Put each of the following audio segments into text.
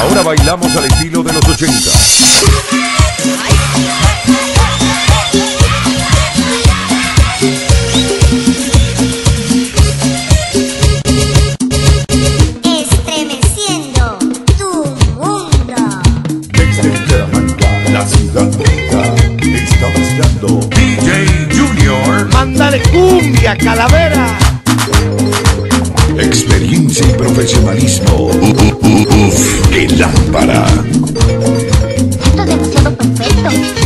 Ahora bailamos al estilo de los 80. Estremeciendo tu mundo. Desde Bucaramanga, la ciudad bonita, está mezclando DJ Junior. ¡Mándale cumbia, calavera! experiencia y profesionalismo. ¡Qué lámpara! Esto es demasiado perfecto.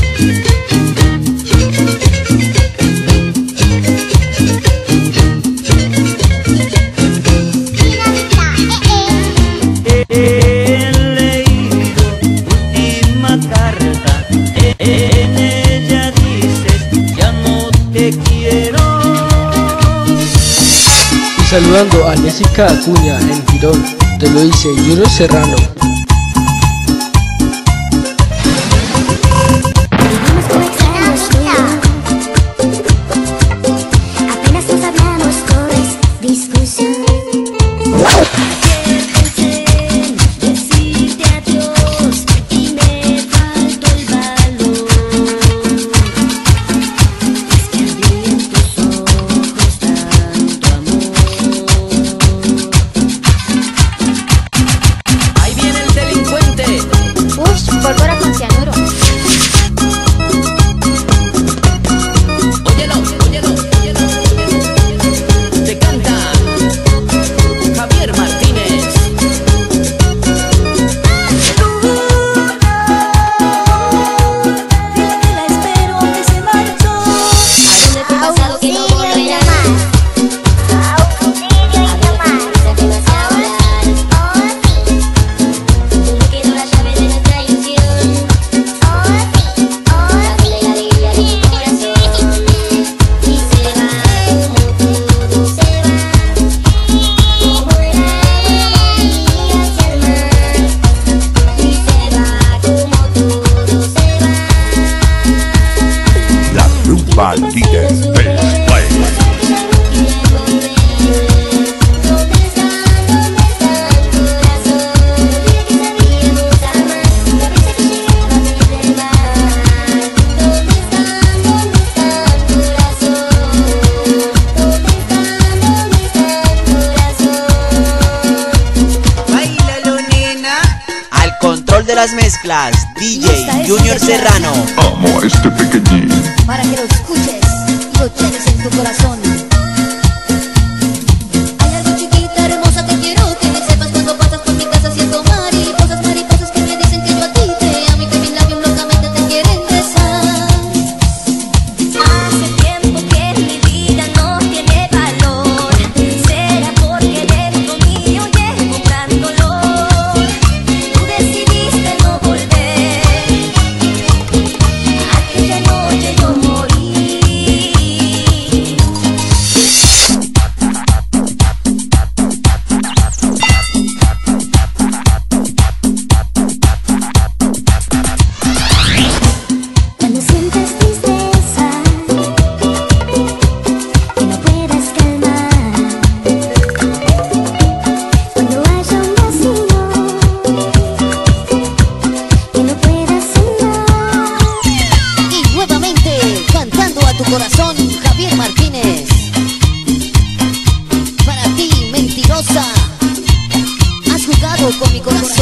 He leído tu última carta, en ella dices ya no te quiero. Y saludando a Jessica Acuña en Girón, te lo dice Junior Serrano. Apenas nos hablamos, todo es discusión. Decirte adiós y me faltó el valor. Es que vi en tus ojos tanto amor. Ahí viene el delincuente. Ush, pólvora con cianuro. Óyelo, óyelo, óyelo, óyelo. Te canta Javier Martínez. La espero que se marchó. A donde fue pasado que no volverá más. Solo quedó la llave de nuestra ilusión. Darle la alegría de mi corazón. Y se va como todo se va. Como el agua hacia el mar. Y se va como todo se va. La rumba líder del play. ¿Dónde está el corazón? Que sabíamos amar. La brisa que llegaba desde el mar. ¿Dónde está el corazón? ¿Dónde está el corazón? Báilalo, nena. Al control de las mezclas, DJ Junior Serrano. Amo a este pequeñín. Para que lo escuches y lo lleves en tu corazón. Hay algo chiquita, hermosa, que quiero que me sepas cuando pasas por mi casa. Siento mariposas, mariposas que me dicen que yo a ti te amo y que mis labios locamente te quieren besar. Hace tiempo que mi vida no tiene valor. Será porque dentro mío llevo un gran dolor. Tú decidiste no volver. Aquella noche yo morí. Cuando sientas tristeza que no puedas calmar, cuando haya un vacío que no puedas sanar. Y nuevamente, cantando a tu corazón, Javier Martínez. Para ti, mentirosa, has jugado con mi corazón.